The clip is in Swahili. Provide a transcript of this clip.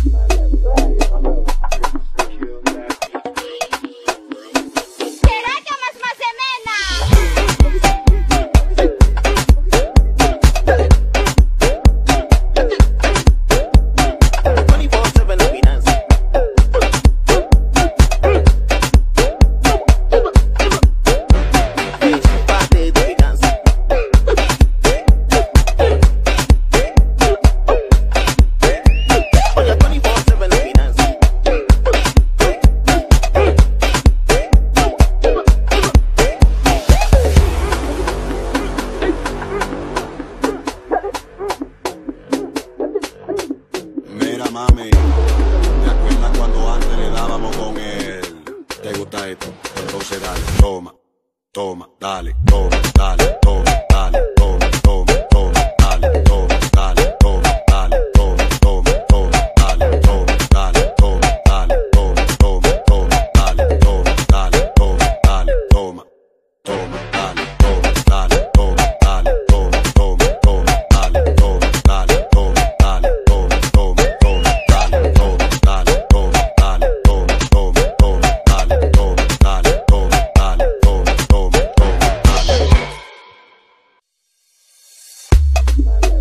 Mami, ¿te acuerdas cuando antes le dábamos con él? ¿Te gusta esto? Entonces dale, toma, toma, dale, toma, dale, toma, dale, toma, toma, toma, dale, toma, dale, toma, dale, toma, toma, toma, dale, toma, dale, toma, dale, toma, toma, toma, dale, toma, dale, toma, dale, toma, toma, dale, toma, dale, toma, dale, toma, toma, toma, dale, toma, dale, toma, dale, toma, toma, toma, dale, toma, dale, toma, dale, toma, toma, toma, dale, toma, dale, toma, dale, toma, toma, toma, dale.